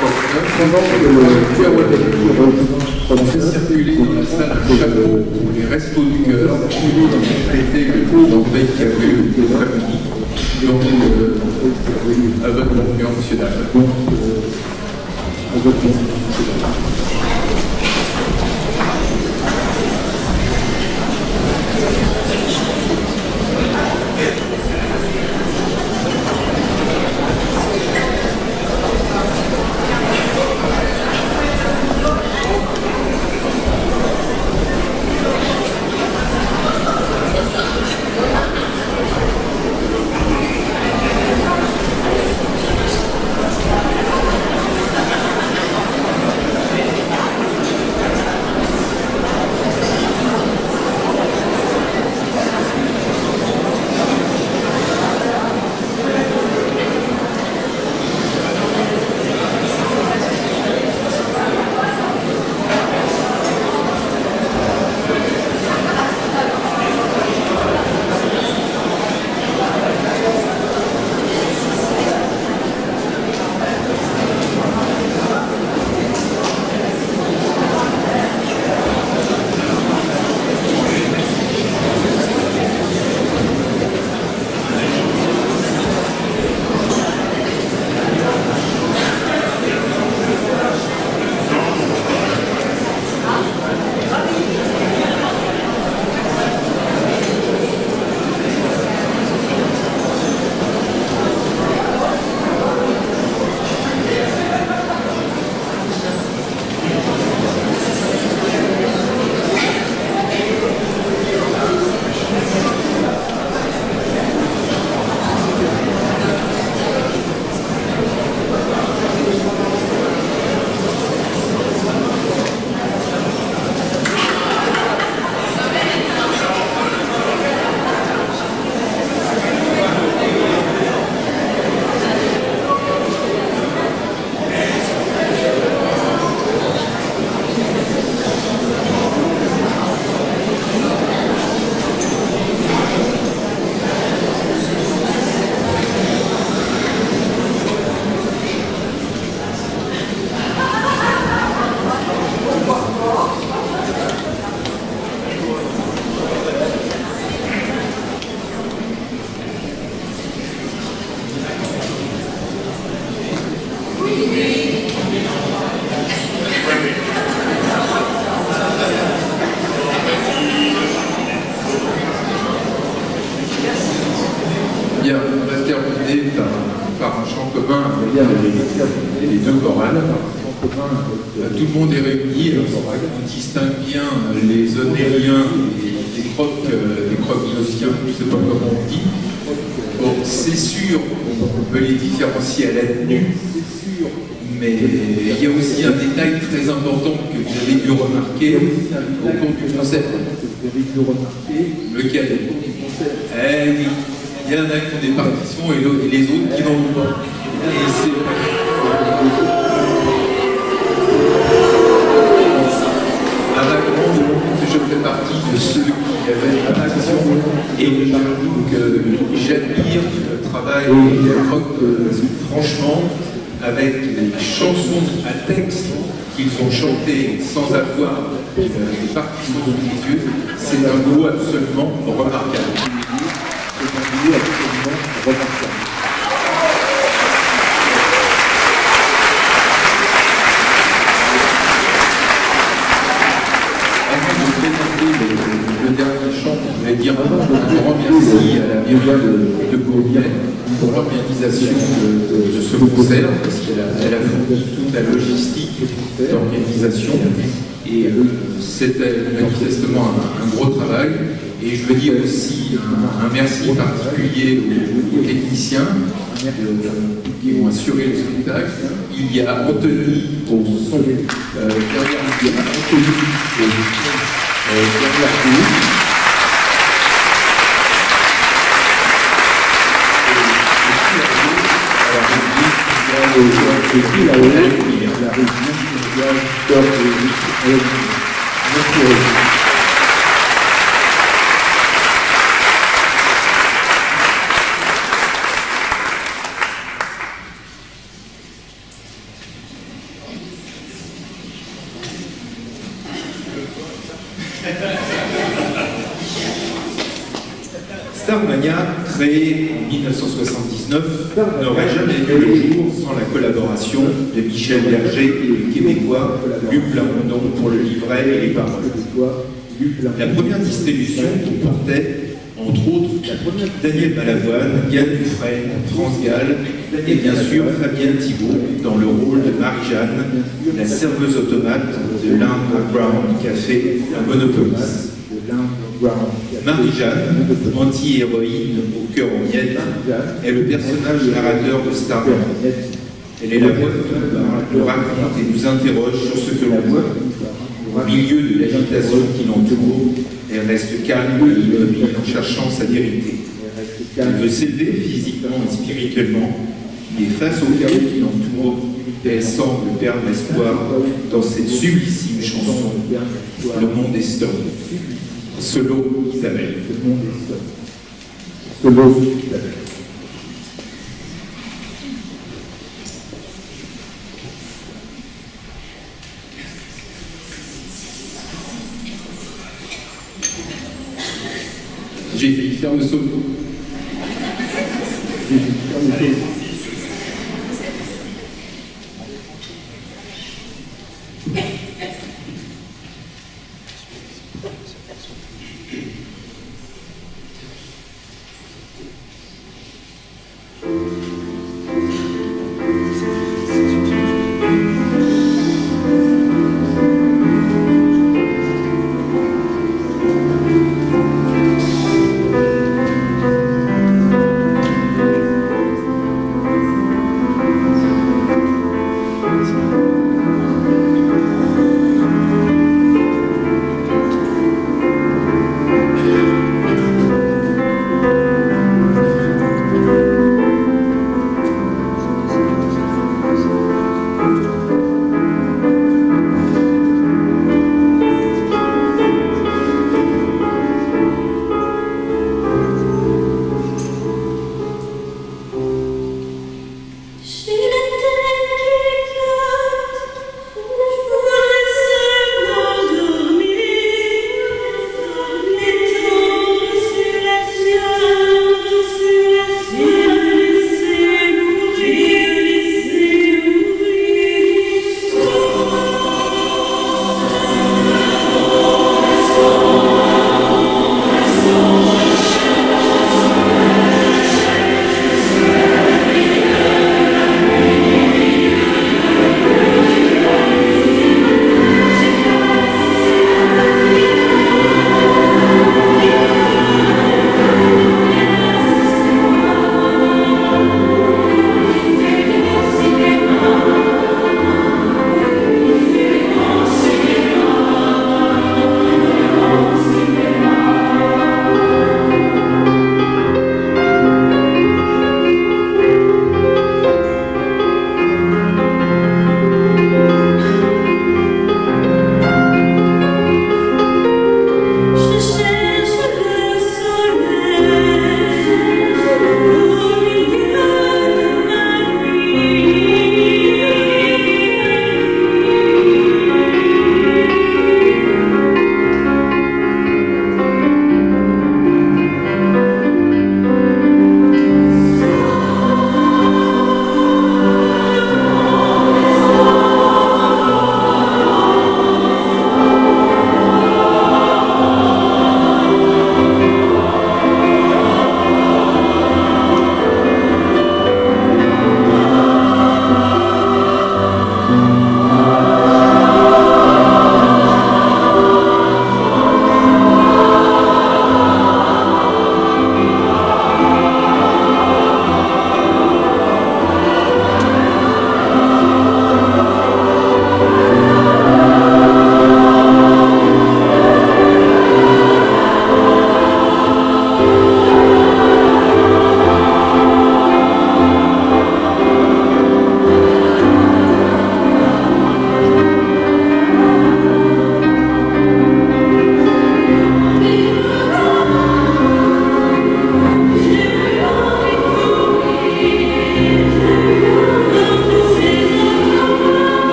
Pendant que le on fait circuler dans la salle un chapeau pour les restos du cœur pour compléter le taux d'entrée qu'il y avait eu l'après-midi. Donc, euh, à votre confiance, monsieur Dalle. Bien, on va terminer par, par un chant commun avec les deux chorales. Tout le monde est réuni, on distingue bien les onériens et les crocs, les croque-gnossiens, je ne sais pas comment on dit. Bon, c'est sûr, on peut les différencier à la tenue, mais il y a aussi un détail très important que vous avez dû remarquer au cours du concert. Lequel? Eh oui, il y en a qui ont des partitions et les autres qui n'en ont pas. Et c'est... À ma grande honte, je fais partie de ceux qui avaient la partition et j'avoue que j'admire le travail des crocs, franchement, avec les chansons à texte qu'ils ont chantées sans avoir des partitions sous les yeux, c'est un boulot absolument remarquable. C'est un boulot absolument remarquable. Le dernier chant, je voulais dire un grand merci à la mairie de, de Bourguières pour l'organisation de, de, de ce concert, parce qu'elle a, elle a fourni toute la logistique d'organisation. Et euh, c'était manifestement un, un gros travail. Et je veux dire aussi un, un merci particulier aux, aux techniciens euh, qui ont assuré le spectacle. Il y a Anthony au son, euh, derrière il y a Anthony au son. Euh, derrière vous. Et puis là-haut, il y a la région mondiale de Starmania, créé en mille neuf cent soixante-dix-neuf, n'aurait jamais vu le jour sans la collaboration de Michel Berger et le Québécois Luc Plamondon pour le livret et les paroles. La première distribution comportait, entre autres, Daniel Balavoine, Yann Dufresne, France Gall et bien sûr Fabienne Thibault dans le rôle de Marie-Jeanne, la serveuse automate de l'Underground Café à Monopolis. Marie-Jeanne, anti-héroïne au cœur en miettes, est le personnage narrateur de Starmania. Elle est la voix qui nous parle, nous raconte et nous interroge sur ce que l'on voit. Au milieu de l'agitation qui l'entoure, elle reste calme et immobile en cherchant sa vérité. Elle veut s'élever physiquement et spirituellement, mais face au chaos qui l'entoure, elle semble perdre espoir dans cette sublissime chanson « Le monde est stop ». Solo Isabelle. Solo Isabelle. J'ai failli faire le solo. J'ai failli faire le solo.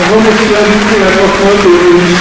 grand merci à vous pour la porte aujourd'hui.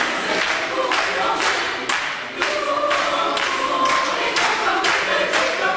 Thank you.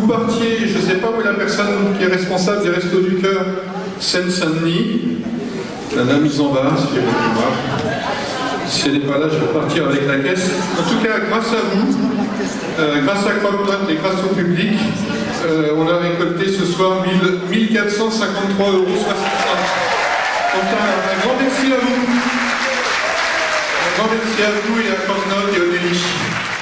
vous partiez, je ne sais pas où est la personne qui est responsable des Restos du Cœur Seine-Saint-Denis, Madame Isambard, si j'ai bien voir. Si elle n'est pas là, je vais partir avec la caisse. En tout cas, grâce à vous, euh, grâce à Croque-Note et grâce au public, euh, on a récolté ce soir mille quatre cent cinquante-trois euros soixante. Donc un, un grand merci à vous. Un grand merci à vous et à Croque-Note et au Délich.